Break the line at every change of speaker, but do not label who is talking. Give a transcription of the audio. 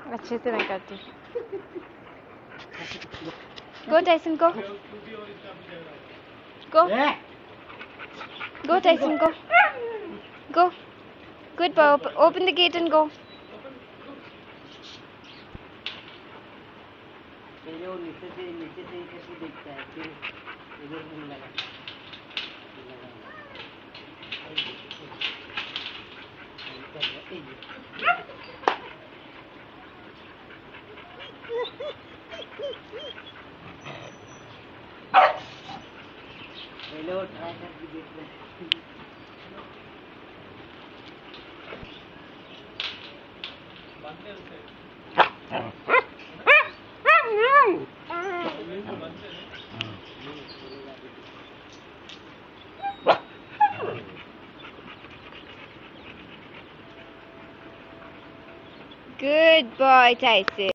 अच्छे से मैं करती हूँ। Go Tyson, go. Go. Go Tyson, go. Go. Good boy. Open the gate and go.
नीचे से कैसे दिखता है फिर इधर नहीं लगा हेलो ट्राई करके देख ले
Good boy, Tyson.